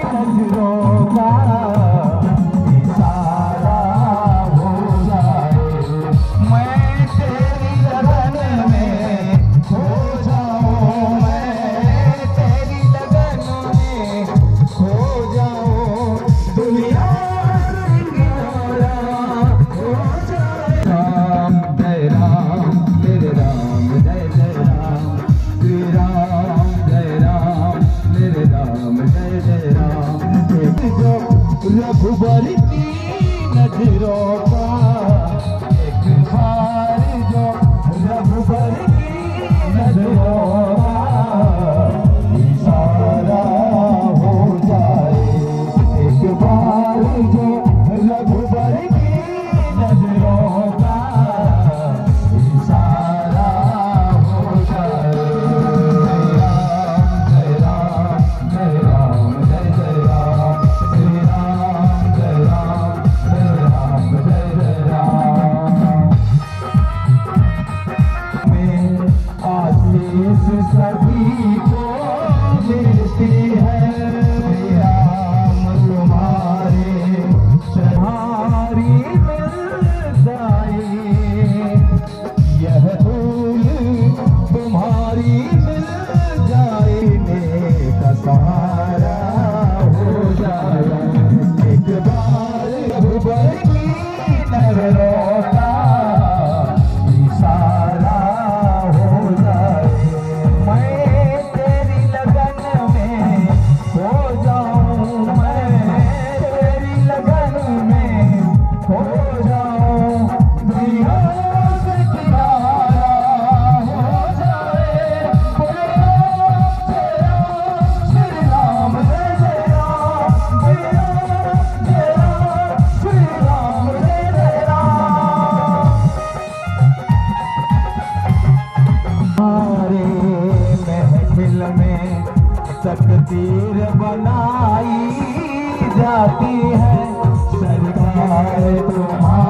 नजरों का इशारा हो जाए, मैं तेरी लगन में खो जाऊं, मैं तेरी लगन में खो जाऊं, दुनिया हो जाए। राम जय राम, तेरे राम जय जय राम, श्री राम जय राम, मेरे राम जय जय राम। जो रघुबर की नजरों का एक बार, जो रघुबर की नजरों का इशारा हो जाए, एक बार जो रघुबर की नजरों का इशारा हो जाए। जय राम जय राम जय जय राम, श्री राम जय राम, जय राम जय जय राम। में आशीष सभी को मिलती है, श्री राम तुम्हारे चढ़ारी मिल जाए, यह फूल तुम्हारी मिल जाए, नेक सहारा हो जाए, एक बार रघुबर की नजरों का इशारा हो जाए, मैं तेरी लगन में खो जाऊं, मैं तेरी लगन में खो जाऊं, दुनिया से किनारा हो जाए, श्री राम जय जय राम, श्री राम जय राम, श्री राम जय जय राम। हमारे महफिल में तकदीर बनाई जाती है, सरकार तुम्हारी